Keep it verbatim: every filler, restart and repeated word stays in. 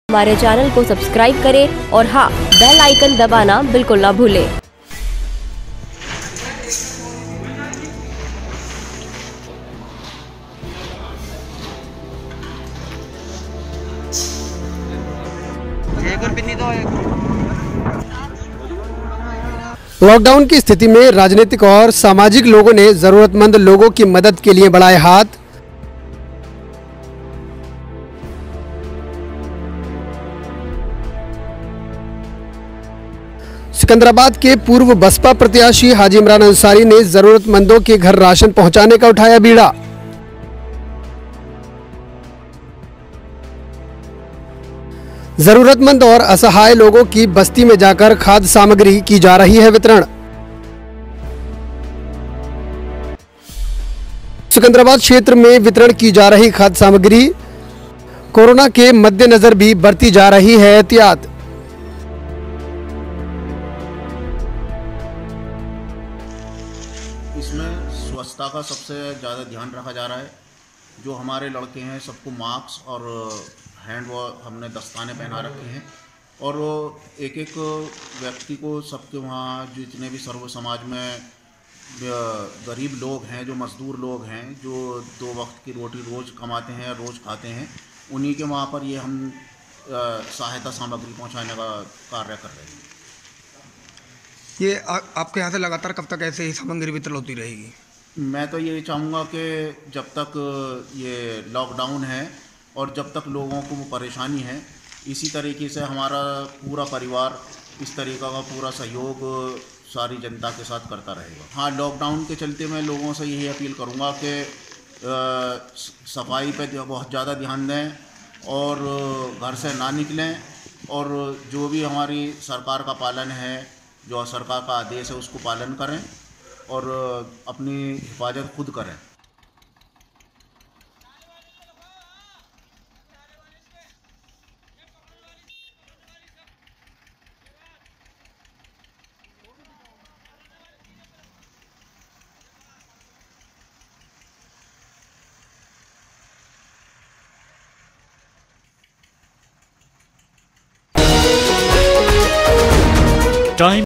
हमारे चैनल को सब्सक्राइब करें और हाँ, बेल आइकन दबाना बिल्कुल ना भूलें। लॉकडाउन की स्थिति में राजनीतिक और सामाजिक लोगों ने जरूरतमंद लोगों की मदद के लिए बढ़ाए हाथ। सिकंदराबाद के पूर्व बसपा प्रत्याशी हाजी इमरान अंसारी ने जरूरतमंदों के घर राशन पहुंचाने का उठाया बीड़ा। जरूरतमंद और असहाय लोगों की बस्ती में जाकर खाद्य सामग्री की जा रही है वितरण। सिकंदराबाद क्षेत्र में वितरण की जा रही खाद्य सामग्री कोरोना के मद्देनजर भी बरती जा रही है एहतियात। इसमें स्वच्छता का सबसे ज़्यादा ध्यान रखा जा रहा है। जो हमारे लड़के हैं सबको मास्क और हैंड वॉश हमने दस्ताने पहना रखे हैं और एक एक व्यक्ति को सबके वहाँ जितने भी सर्व समाज में गरीब लोग हैं, जो मज़दूर लोग हैं, जो दो वक्त की रोटी रोज़ कमाते हैं, रोज़ खाते हैं, उन्हीं के वहाँ पर ये हम सहायता सामग्री पहुँचाने का कार्य कर रहे हैं। ये आ, आपके यहाँ से लगातार कब तक ऐसे ही सामग्री वितरण होती रहेगी? मैं तो ये चाहूँगा कि जब तक ये लॉकडाउन है और जब तक लोगों को वो परेशानी है, इसी तरीके से हमारा पूरा परिवार इस तरीक़ा का पूरा सहयोग सारी जनता के साथ करता रहेगा। हाँ, लॉकडाउन के चलते मैं लोगों से यही अपील करूँगा कि सफाई पे बहुत ज़्यादा ध्यान दें और घर से ना निकलें और जो भी हमारी सरकार का पालन है, जो सरकार का आदेश है, उसको पालन करें और अपनी हिफाजत खुद करें। टाइम